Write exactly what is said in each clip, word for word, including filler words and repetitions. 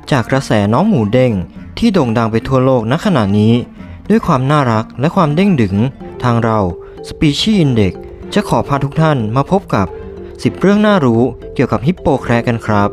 จากกระแสน้องหมูเด้งที่โด่งดังไปทั่วโลกณขณะนี้ด้วยความน่ารักและความเด้งดึงทางเรา Species Index จะขอพาทุกท่านมาพบกับสิบเรื่องน่ารู้เกี่ยวกับฮิปโปแคระกันครับ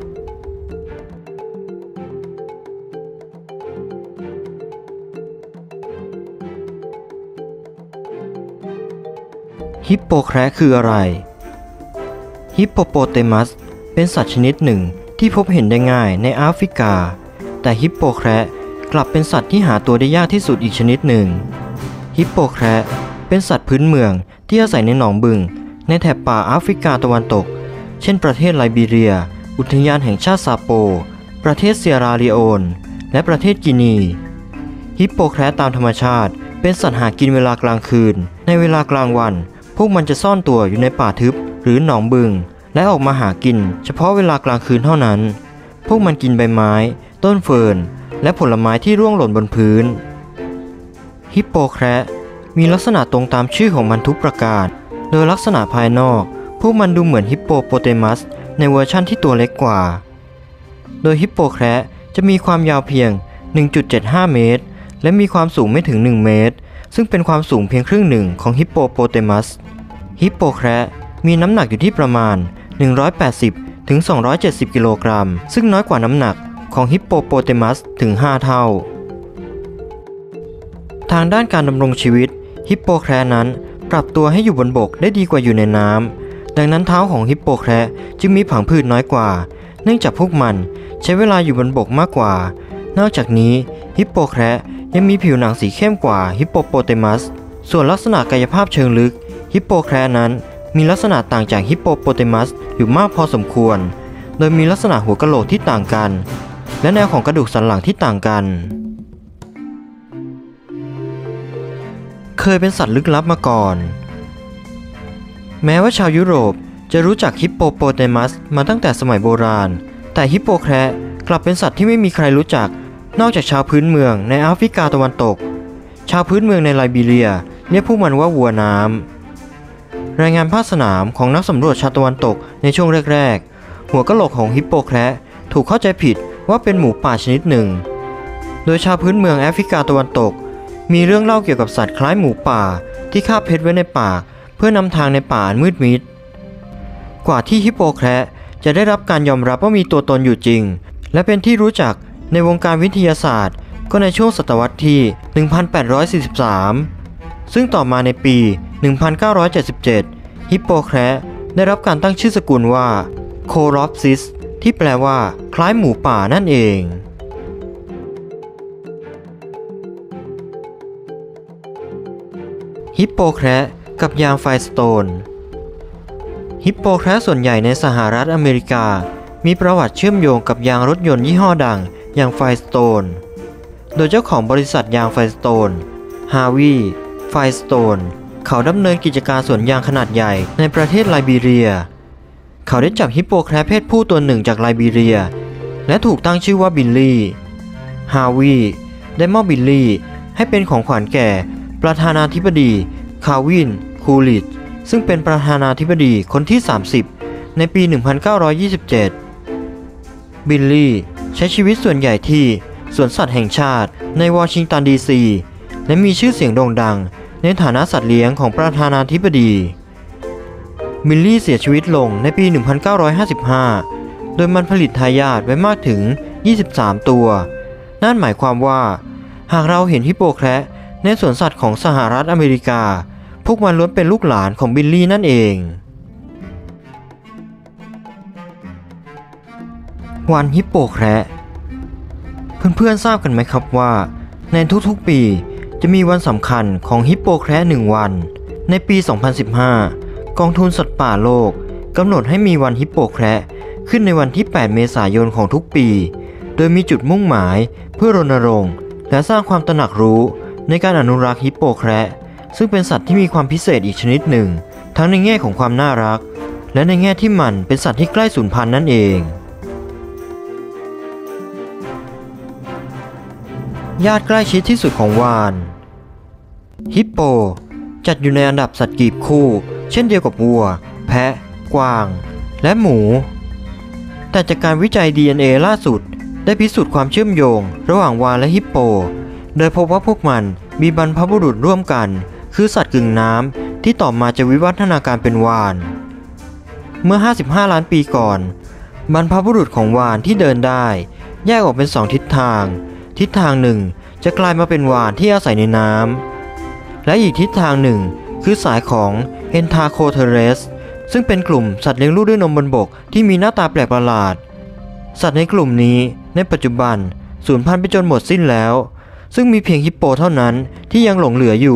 ฮิปโปแคระคืออะไรฮิปโปโปเตมัสเป็นสัตว์ชนิดหนึ่งที่พบเห็นได้ง่ายในแอฟริกาแต่ฮิปโปแคระกลับเป็นสัตว์ที่หาตัวได้ยากที่สุดอีกชนิดหนึ่งฮิปโปแคระเป็นสัตว์พื้นเมืองที่อาศัยในหนองบึงในแถบป่าแอฟริกาตะวันตกเช่นประเทศไลบีเรียอุทยานแห่งชาติซาโปประเทศเซียราลีโอนและประเทศกินีฮิปโปแคระตามธรรมชาติเป็นสัตว์หากินเวลากลางคืนในเวลากลางวันพวกมันจะซ่อนตัวอยู่ในป่าทึบหรือหนองบึงและออกมาหากินเฉพาะเวลากลางคืนเท่านั้นพวกมันกินใบไม้ต้นเฟิร์นและผลไม้ที่ร่วงหล่นบนพื้นฮิปโปแคระมีลักษณะตรงตามชื่อของมันทุกประการโดยลักษณะภายนอกพวกมันดูเหมือนฮิปโปโปเตมัสในเวอร์ชั่นที่ตัวเล็กกว่าโดยฮิปโปแคระจะมีความยาวเพียง หนึ่งจุดเจ็ดห้า เมตรและมีความสูงไม่ถึงหนึ่งเมตรซึ่งเป็นความสูงเพียงครึ่งหนึ่งของฮิปโปโปเตมัสฮิปโปแคระมีน้ำหนักอยู่ที่ประมาณหนึ่งร้อยแปดสิบถึงสองร้อยเจ็ดสิบกิโลกรัมซึ่งน้อยกว่าน้ำหนักของฮิปโปโปเตมัสถึงห้าเท่าทางด้านการดำรงชีวิตฮิปโปแคระนั้นปรับตัวให้อยู่บนบกได้ดีกว่าอยู่ในน้ำดังนั้นเท้าของฮิปโปแคระจึงมีผังผืดน้อยกว่าเนื่องจากพวกมันใช้เวลาอยู่บนบกมากกว่านอกจากนี้ฮิปโปแคระยังมีผิวหนังสีเข้มกว่าฮิปโปโปเตมัสส่วนลักษณะกายภาพเชิงลึกฮิปโปแคระนั้นมีลักษณะต่างจากฮิปโปโปเตมัสอยู่มากพอสมควรโดยมีลักษณะหัวกะโหลกที่ต่างกันและแนวของกระดูกสันหลังที่ต่างกันเคยเป็นสัตว์ลึกลับมาก่อนแม้ว่าชาวยุโรปจะรู้จักฮิปโปโปเตมัสมาตั้งแต่สมัยโบราณแต่ฮิปโปแคระกลับเป็นสัตว์ที่ไม่มีใครรู้จักนอกจากชาวพื้นเมืองในแอฟริกาตะวันตกชาวพื้นเมืองในไลบีเรียเรียกพวกมันว่าวัวน้ำรายงานภาคสนามของนักสำรวจชาวตะวันตกในช่วงแรกๆหัวกะโหลกของฮิปโปแคระถูกเข้าใจผิดว่าเป็นหมูป่าชนิดหนึ่งโดยชาวพื้นเมืองแอฟริกาตะวันตกมีเรื่องเล่าเกี่ยวกับสัตว์คล้ายหมูป่าที่คาบเพชรไว้ในปากเพื่อนำทางในป่าอันมืดมิดกว่าที่ฮิปโปแคระจะได้รับการยอมรับว่ามีตัวตนอยู่จริงและเป็นที่รู้จักในวงการวิทยาศาสตร์ก็ในช่วงศตวรรษที่ หนึ่งพันแปดร้อยสี่สิบสาม ซึ่งต่อมาในปี หนึ่งพันเก้าร้อยเจ็ดสิบเจ็ด ฮิปโปแคระได้รับการตั้งชื่อสกุลว่าโครอปซิสที่แปลว่าคล้ายหมูป่านั่นเองฮิปโปแคระกับยางไฟสโตนฮิปโปแคระส่วนใหญ่ในสหรัฐอเมริกามีประวัติเชื่อมโยงกับยางรถยนต์ยี่ห้อดังอย่างไฟสโตนโดยเจ้าของบริษัทยางไฟสโตนฮาวีไฟสโตนเขาดำเนินกิจการสวนยางขนาดใหญ่ในประเทศไลบีเรียเขาได้จับฮิปโปแคระเพศผู้ตัวหนึ่งจากไลบีเรียและถูกตั้งชื่อว่าบิลลี่ฮาวีได้มอบบิลลี่ให้เป็นของขวัญแก่ประธานาธิบดีคาวินคูลิชซึ่งเป็นประธานาธิบดีคนที่สามสิบในปี หนึ่งพันเก้าร้อยยี่สิบเจ็ด บิลลี่ใช้ชีวิตส่วนใหญ่ที่สวนสัตว์แห่งชาติในวอชิงตันดีซีและมีชื่อเสียงโด่งดังในฐานะสัตว์เลี้ยงของประธานาธิบดีบิลลี่เสียชีวิตลงในปี หนึ่งพันเก้าร้อยห้าสิบห้า โดยมันผลิตทายาทไว้มากถึง ยี่สิบสาม ตัวนั่นหมายความว่าหากเราเห็นฮิปโปแคระในสวนสัตว์ของสหรัฐอเมริกาพวกมันล้วนเป็นลูกหลานของบิลลี่นั่นเองวันฮิปโปแคระเพื่อนๆทราบกันไหมครับว่าในทุกๆปีจะมีวันสำคัญของฮิปโปแคระหนึ่งวันในปี สองพันสิบห้า กองทุนสัตว์ป่าโลกกำหนดให้มีวันฮิปโปแคระขึ้นในวันที่ แปด เมษายนของทุกปีโดยมีจุดมุ่งหมายเพื่อรณรงค์และสร้างความตระหนักรู้ในการอนุรักษ์ฮิปโปแคระซึ่งเป็นสัตว์ที่มีความพิเศษอีกชนิดหนึ่งทั้งในแง่ของความน่ารักและในแง่ที่มันเป็นสัตว์ที่ใกล้สูญพันธุ์นั่นเองญาติใกล้ชิดที่สุดของวาฬฮิปโปจัดอยู่ในอันดับสัตว์กีบคู่เช่นเดียวกับวัวแพะกวางและหมูแต่จากการวิจัย ดี เอ็น เอ ล่าสุดได้พิสูจน์ความเชื่อมโยงระหว่างวาฬและฮิปโปโดยพบว่าพวกมันมีบรรพบุรุษร่วมกันคือสัตว์กึ่งน้ำที่ต่อมาจะวิวัฒนาการเป็นวาฬเมื่อห้าสิบห้าล้านปีก่อนบรรพบุรุษของวาฬที่เดินได้แยกออกเป็นสองทิศทางทิศทางหนึ่งจะกลายมาเป็นวาฬที่อาศัยในน้ำและอีกทิศทางหนึ่งคือสายของเอนทาโคเทเรสซึ่งเป็นกลุ่มสัตว์เลี้ยงลูกด้วยนมบนบกที่มีหน้าตาแปลกประหลาดสัตว์ในกลุ่มนี้ในปัจจุบันสูญพันธุ์ไปจนหมดสิ้นแล้วซึ่งมีเพียงฮิปโปเท่านั้นที่ยังหลงเหลืออยู่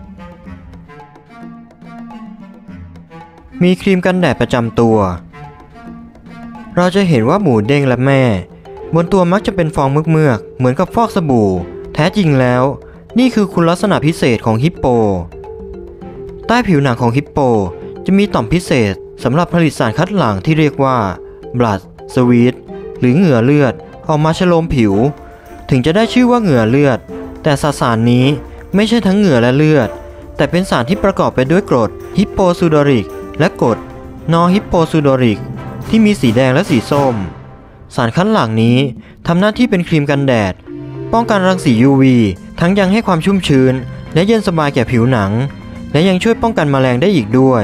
มีครีมกันแดดประจำตัวเราจะเห็นว่าหมูเด้งและแม่บนตัวมักจะเป็นฟองเมือกๆเหมือนกับฟอกสบู่แท้จริงแล้วนี่คือคุณลักษณะพิเศษของฮิปโปใต้ผิวหนังของฮิปโปจะมีต่อมพิเศษสำหรับผลิตสารคัดหลั่งที่เรียกว่า blood sweat หรือเหงื่อเลือดออกมาฉโลมผิวถึงจะได้ชื่อว่าเหงื่อเลือดแต่สสารนี้ไม่ใช่ทั้งเหงื่อและเลือดแต่เป็นสารที่ประกอบไปด้วยกรดฮิปโปซูโดริกและกรดนอฮิปโปซูโดริกที่มีสีแดงและสีส้มสารคัดหลั่งนี้ทำหน้าที่เป็นครีมกันแดดป้องกันรังสี ยู วี ทั้งยังให้ความชุ่มชื้นและเย็นสบายแก่ผิวหนังและยังช่วยป้องกันแมลงได้อีกด้วย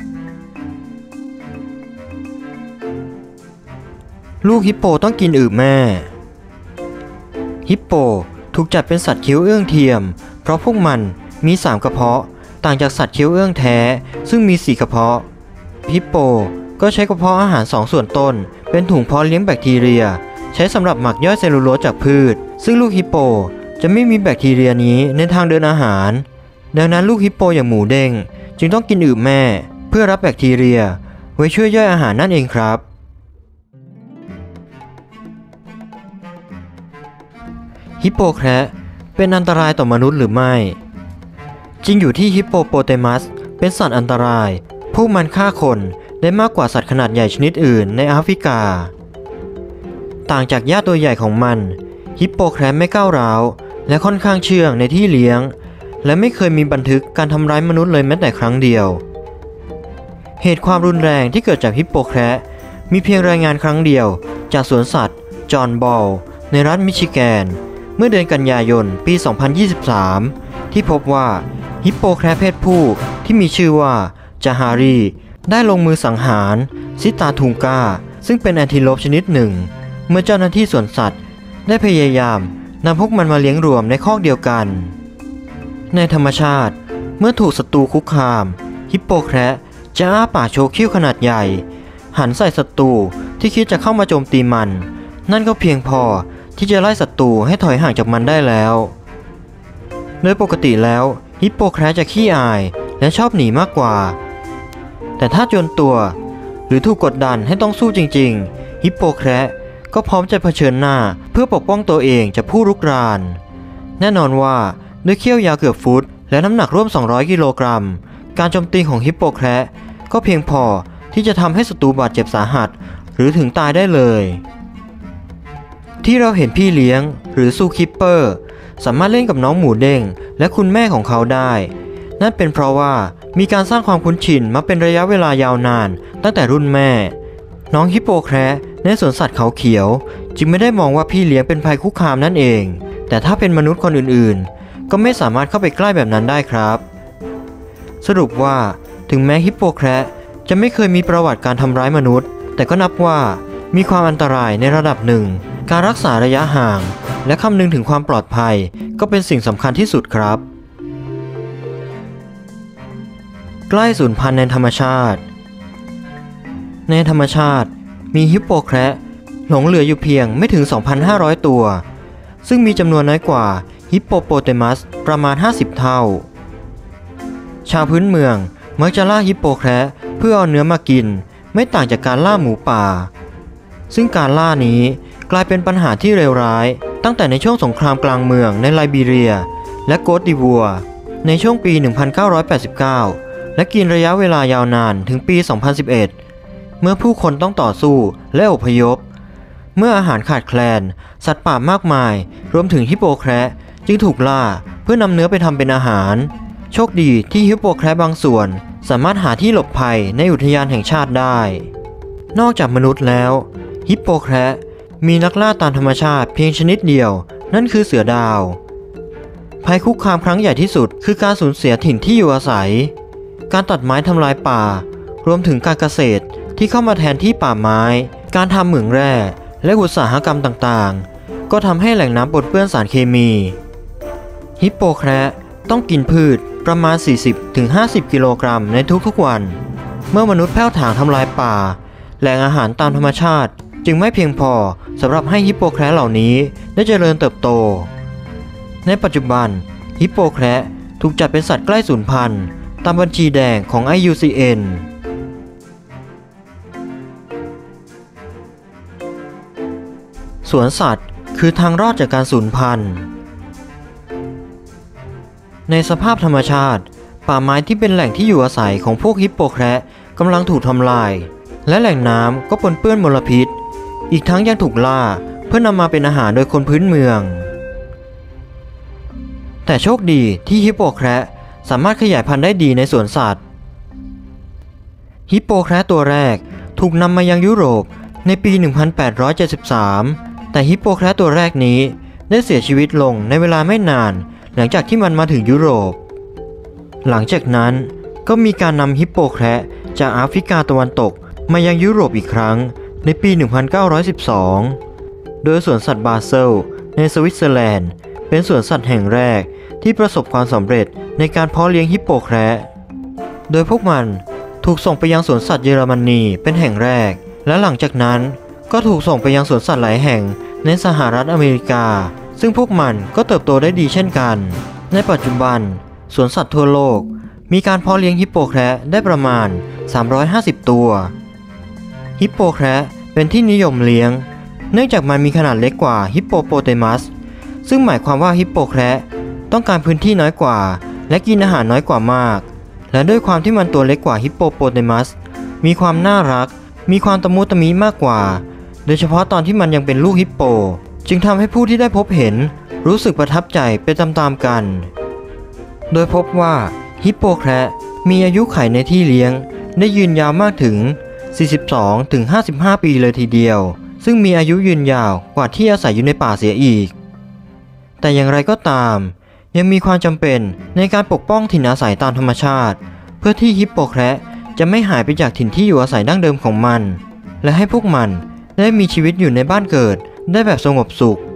ลูกฮิปโปต้องกินอึแม่ฮิปโปถูกจัดเป็นสัตว์เคี้ยวเอื้องเทียมเพราะพวกมันมีสามกระเพาะต่างจากสัตว์เคี้ยวเอื้องแท้ซึ่งมีสี่กระเพาะฮิปโปก็ใช้กระเพาะอาหารสองส่วนต้นเป็นถุงเพาะเลี้ยงแบคทีเรียใช้สำหรับหมักย่อยเซลลูโลสจากพืชซึ่งลูกฮิปโปจะไม่มีแบคทีเรียนี้ในทางเดินอาหารดังนั้นลูกฮิปโปอย่างหมูเด้งจึงต้องกินอึแม่เพื่อรับแบคทีเรียไว้ช่วยย่อยอาหารนั่นเองครับฮิปโปแคระเป็นอันตรายต่อมนุษย์หรือไม่จริงอยู่ที่ฮิปโปโปเตมัสเป็นสัตว์อันตรายพวกมันฆ่าคนได้มากกว่าสัตว์ขนาดใหญ่ชนิดอื่นในแอฟริกาต่างจากญาติตัวใหญ่ของมันฮิปโปแคระไม่ก้าวร้าวและค่อนข้างเชื่องในที่เลี้ยงและไม่เคยมีบันทึกการทำร้ายมนุษย์เลยแม้แต่ครั้งเดียวเหตุความรุนแรงที่เกิดจากฮิปโปแคระมีเพียงรายงานครั้งเดียวจากสวนสัตว์จอห์นบอลในรัฐมิชิแกนเมื่อเดือนกันยายนปี สองพันยี่สิบสาม ที่พบว่าฮิปโปแคระเพศผู้ที่มีชื่อว่าจาฮารีได้ลงมือสังหารซิตาทุงกาซึ่งเป็นแอนทิโลปชนิดหนึ่งเมื่อเจ้าหน้าที่สวนสัตว์ได้พยายามนำพวกมันมาเลี้ยงรวมในคอกเดียวกันในธรรมชาติเมื่อถูกศัตรูคุกคามฮิปโปแคระจะอ้าปากโชว์คิ้วขนาดใหญ่หันใส่ศัตรูที่คิดจะเข้ามาโจมตีมันนั่นก็เพียงพอที่จะไล่ศัตรูให้ถอยห่างจากมันได้แล้วโดยปกติแล้วฮิปโปแคระจะขี้อายและชอบหนีมากกว่าแต่ถ้าจนตัวหรือถูกกดดันให้ต้องสู้จริงๆฮิปโปแคระก็พร้อมจะเผชิญหน้าเพื่อปกป้องตัวเองจากผู้รุกรานแน่นอนว่าด้วยเขี้ยวยาวเกือบฟุตและน้ำหนักร่วมสองร้อยกิโลกรัมการโจมตีของฮิปโปแคระก็เพียงพอที่จะทำให้ศัตรูบาดเจ็บสาหัสหรือถึงตายได้เลยที่เราเห็นพี่เลี้ยงหรือซูคิปเปอร์สามารถเล่นกับน้องหมูเด้งและคุณแม่ของเขาได้นั่นเป็นเพราะว่ามีการสร้างความคุ้นชินมาเป็นระยะเวลายาวนานตั้งแต่รุ่นแม่น้องฮิปโปแคระในสวนสัตว์เขาเขียวจึงไม่ได้มองว่าพี่เลี้ยงเป็นภัยคุกคามนั่นเองแต่ถ้าเป็นมนุษย์คนอื่นๆก็ไม่สามารถเข้าไปใกล้แบบนั้นได้ครับสรุปว่าถึงแม้ฮิปโปแคระจะไม่เคยมีประวัติการทำร้ายมนุษย์แต่ก็นับว่ามีความอันตรายในระดับหนึ่งการรักษาระยะห่างและคำนึงถึงความปลอดภัยก็เป็นสิ่งสำคัญที่สุดครับใกล้สูญพันธุ์ในธรรมชาติในธรรมชาติมีฮิปโปแคระหลงเหลืออยู่เพียงไม่ถึง สองพันห้าร้อย ตัวซึ่งมีจำนวนน้อยกว่าฮิปโปโปเตมัสประมาณห้าสิบเท่าชาวพื้นเมืองมักจะล่าฮิปโปแคระเพื่อเอาเนื้อมากินไม่ต่างจากการล่าหมูป่าซึ่งการล่านี้กลายเป็นปัญหาที่เลวร้ายตั้งแต่ในช่วงสงครามกลางเมืองในไลบีเรียและโกตดิวัวในช่วงปี หนึ่งพันเก้าร้อยแปดสิบเก้า และกินระยะเวลายาวนานถึงปี สองพันสิบเอ็ด เมื่อผู้คนต้องต่อสู้และอพยพเมื่ออาหารขาดแคลนสัตว์ป่ามากมายรวมถึงฮิปโปแคระจึงถูกล่าเพื่อนำเนื้อไปทำเป็นอาหารโชคดีที่ฮิปโปแคระบางส่วนสามารถหาที่หลบภัยในอุทยานแห่งชาติได้นอกจากมนุษย์แล้วฮิปโปแคระมีนักล่าตามธรรมชาติเพียงชนิดเดียวนั่นคือเสือดาวภัยคุกคามครั้งใหญ่ที่สุดคือการสูญเสียถิ่นที่อยู่อาศัยการตัดไม้ทำลายป่ารวมถึงการเกษตรที่เข้ามาแทนที่ป่าไม้การทำเหมืองแร่และอุตสาหกรรมต่างๆก็ทำให้แหล่งน้ำปนเปื้อนสารเคมีฮิปโปแคระต้องกินพืชประมาณ สี่สิบถึงห้าสิบ กิโลกรัมในทุกๆวันเมื่อมนุษย์แผ่วถางทำลายป่าแหล่งอาหารตามธรรมชาติจึงไม่เพียงพอสำหรับให้ฮิปโปแคระเหล่านี้ได้เจริญเติบโตในปัจจุบันฮิปโปแคระถูกจัดเป็นสัตว์ใกล้สูญพันธุ์ตามบัญชีแดงของ ไอ ยู ซี เอ็น สวนสัตว์คือทางรอดจากการสูญพันธุ์ในสภาพธรรมชาติป่าไม้ที่เป็นแหล่งที่อยู่อาศัยของพวกฮิปโปแคระกำลังถูกทำลายและแหล่งน้ำก็ปนเปื้อนมลพิษอีกทั้งยังถูกล่าเพื่อนำมาเป็นอาหารโดยคนพื้นเมืองแต่โชคดีที่ฮิปโปแคระสามารถขยายพันธุ์ได้ดีในสวนสัตว์ฮิปโปแคระตัวแรกถูกนำมายังยุโรปในปี หนึ่งพันแปดร้อยเจ็ดสิบสาม แต่ฮิปโปแคระตัวแรกนี้ได้เสียชีวิตลงในเวลาไม่นานหลังจากที่มันมาถึงยุโรปหลังจากนั้นก็มีการนำฮิปโปแคระจากแอฟริกาตะวันตกมายังยุโรปอีกครั้งในปี หนึ่งพันเก้าร้อยสิบสอง โดยสวนสัตว์บาเซลในสวิตเซอร์แลนด์เป็นสวนสัตว์แห่งแรกที่ประสบความสำเร็จในการเพาะเลี้ยงฮิปโปแคระโดยพวกมันถูกส่งไปยังสวนสัตว์เยอรมนีเป็นแห่งแรกและหลังจากนั้นก็ถูกส่งไปยังสวนสัตว์หลายแห่งในสหรัฐอเมริกาซึ่งพวกมันก็เติบโตได้ดีเช่นกันในปัจจุบันสวนสัตว์ทั่วโลกมีการเพาะเลี้ยงฮิปโปแคระได้ประมาณสามร้อยห้าสิบตัวฮิปโปแคระเป็นที่นิยมเลี้ยงเนื่องจากมันมีขนาดเล็กกว่าฮิปโปโปเตมัสซึ่งหมายความว่าฮิปโปแคระต้องการพื้นที่น้อยกว่าและกินอาหารน้อยกว่ามากและด้วยความที่มันตัวเล็กกว่าฮิปโปโปเตมัสมีความน่ารักมีความตะมุตะมิมากกว่าโดยเฉพาะตอนที่มันยังเป็นลูกฮิปโปจึงทำให้ผู้ที่ได้พบเห็นรู้สึกประทับใจไปตามๆกันโดยพบว่าฮิปโปแคระมีอายุขัยในที่เลี้ยงได้ยืนยาวมากถึง สี่สิบสองถึงห้าสิบห้า ปีเลยทีเดียวซึ่งมีอายุยืนยาวกว่าที่อาศัยอยู่ในป่าเสียอีกแต่อย่างไรก็ตามยังมีความจำเป็นในการปกป้องถิ่นอาศัยตามธรรมชาติเพื่อที่ฮิปโปแคระจะไม่หายไปจากถิ่นที่อยู่อาศัยดั้งเดิมของมันและให้พวกมันได้มีชีวิตอยู่ในบ้านเกิดได้แบบสงบสุข